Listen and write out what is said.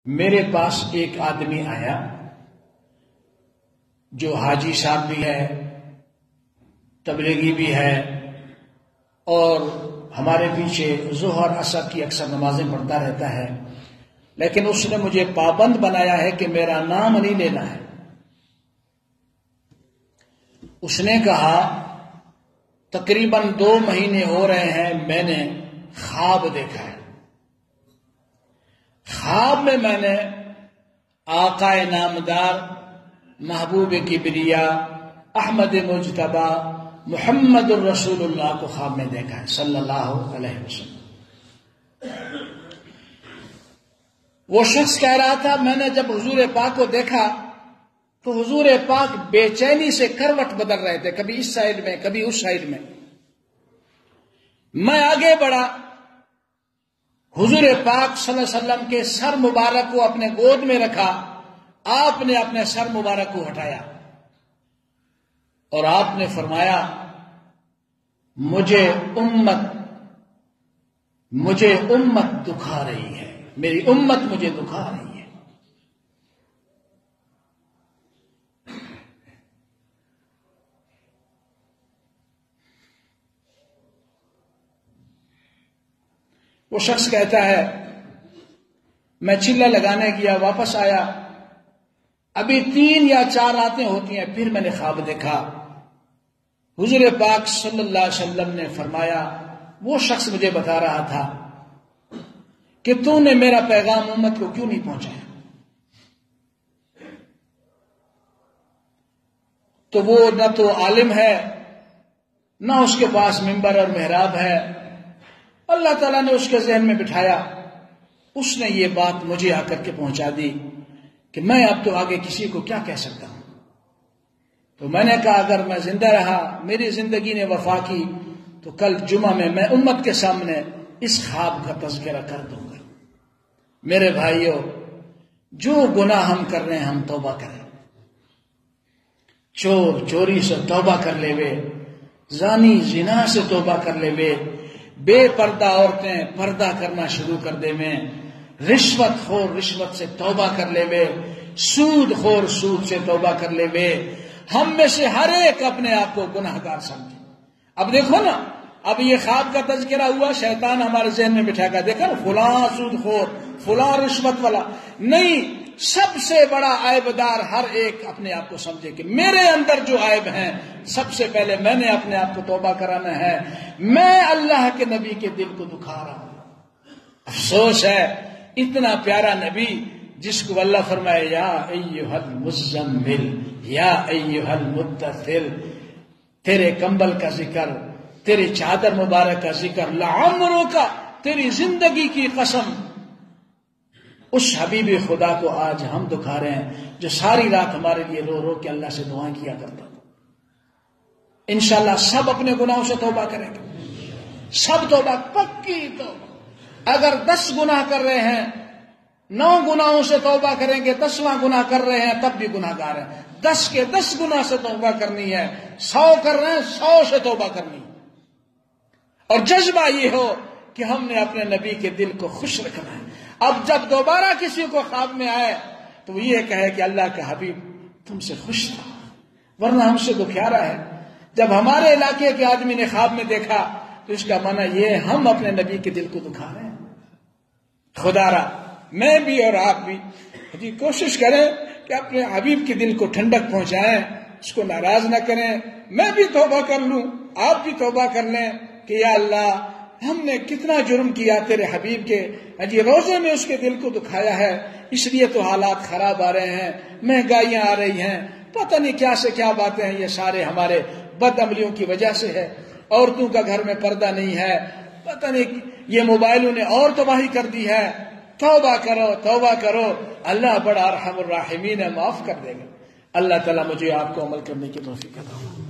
میرے پاس ایک آدمی آیا جو حاجی صاحب بھی ہے، تبلیغی بھی ہے، اور ہمارے پیچھے ظہر عصر کی اکثر نمازیں پڑھتا رہتا ہے، لیکن اس نے مجھے پابند بنایا ہے کہ میرا نام نہیں لینا ہے۔ اس نے کہا تقریباً 2 مہینے ہو رہے ہیں میں نے خواب دیکھا ہے، خواب میں نے آقا نامدار محبوب کبریا احمد مجتبی محمد الرسول اللہ کو خواب میں دیکھا ہے صلی اللہ علیہ وسلم۔ وہ شخص کہہ رہا تھا میں نے جب حضور پاک کو دیکھا تو حضور پاک بے چینی سے کروٹ بدل رہے تھے، کبھی اس سائیڈ میں کبھی اس سائیڈ میں۔ میں آگے بڑھا، حضور پاک صلی اللہ علیہ وسلم کے سر مبارک کو اپنے گود میں رکھا، آپ نے اپنے سر مبارک کو ہٹایا اور آپ نے فرمایا مجھے امت دکھا رہی ہے، میری امت مجھے دکھا رہی ہے۔ وہ شخص کہتا ہے میں چلہ لگانے گیا، واپس آیا، ابھی 3 یا 4 راتیں ہوتی ہیں، پھر میں نے خواب دیکھا۔ حضور پاک صلی اللہ علیہ وسلم نے فرمایا وہ شخص مجھے بتا رہا تھا کہ تو نے میرا پیغام امت کو کیوں نہیں پہنچایا؟ تو وہ نہ تو عالم ہے، نہ اس کے پاس منبر اور محراب ہے۔ اللہ تعالیٰ نے اس کے ذہن میں بٹھایا، اس نے یہ بات مجھے آ کر کے پہنچا دی کہ میں اب تو آگے کسی کو کیا کہہ سکتا ہوں۔ تو میں نے کہا اگر میں زندہ رہا، میری زندگی نے وفا کی، تو کل جمعہ میں امت کے سامنے اس خواب کا تذکرہ کر دوں گا۔ میرے بھائیوں، جو گناہ ہم کر رہے ہیں ہم توبہ کریں۔ چور چوری سے توبہ کر لے وے، زانی زنا سے توبہ کر لے وے، بے پردہ عورتیں پردہ کرنا شروع کر دے میں، رشوت خور رشوت سے توبہ کر لے وے، سود خور سود سے توبہ کر لے وے۔ ہم میں سے ہر ایک اپنے آپ کو گناہ گار سمجھے۔ اب دیکھو نا، اب یہ خواب کا تذکرہ ہوا، شیطان ہمارے ذہن میں بٹھا کر دیکھا نا فلاں سود خور، فلاں رشوت والا۔ نہیں، سب سے بڑا عیب دار ہر ایک اپنے آپ کو سمجھے کہ میرے اندر جو عیب ہیں سب سے پہلے میں نے اپنے آپ کو توبہ کرانا ہے۔ میں اللہ کے نبی کے دل کو دکھا رہا ہوں۔ افسوس ہے اتنا پیارا نبی جس کو اللہ فرمائے یا ایھا المزمل یا ایھا المدثر، تیرے کمبل کا ذکر، تیری چادر مبارک کا ذکر، لعمرک، تیری زندگی کی قسم، اس حبیب خدا کو آج ہم دکھا رہے ہیں جو ساری رات ہمارے لیے رو رو کے اللہ سے دعائیں کیا کرتا تھا۔ انشاءاللہ سب اپنے گناہوں سے توبہ کریں گے، سب توبہ، پکی توبہ۔ اگر 10 گناہ کر رہے ہیں، 9 گناہوں سے توبہ کریں گے، 10واں گناہ کر رہے ہیں تب بھی گناہ گار ہیں۔ 10 کے 10 گناہ سے توبہ کرنی ہے، 100 کر رہے ہیں 100 سے توبہ کرنی ہے۔ اور جذبہ یہ ہو کہ ہم نے اپنے نبی کے دل کو خوش رکھنا ہے۔ اب جب دوبارہ کسی کو خواب میں آئے تو وہ یہ کہے کہ اللہ کا حبیب تم سے خوش تھا، ورنہ ہم سے دکھیارا ہے۔ جب ہمارے علاقے کے آدمی نے خواب میں دیکھا تو اس کا معنی یہ ہے ہم اپنے نبی کے دل کو دکھا رہے ہیں۔ خدا را میں بھی اور آپ بھی کوشش کریں کہ اپنے حبیب کے دل کو ٹھنڈک پہنچائیں، اس کو ناراض نہ کریں۔ میں بھی توبہ کر لوں، آپ بھی توبہ کر لیں کہ یا اللہ ہم نے کتنا جرم کیا تیرے حبیب کے روزے میں اس کے دل کو دکھایا ہے، اس لیے تو حالات خراب آ رہے ہیں، مہنگائیاں آ رہی ہیں، پتہ نہیں کیا سے کیا باتیں ہیں، یہ سارے ہمارے بد عملیوں کی وجہ سے ہے۔ عورتوں کا گھر میں پردہ نہیں ہے، پتہ نہیں یہ موبائلوں نے اور تباہی کر دی ہے۔ توبہ کرو، توبہ کرو، اللہ بڑا ارحم الراحمین ہے، معاف کر دے گا۔ اللہ تعالیٰ مجھے آپ کو عمل کرنے کی توفیق عطا فرمائے۔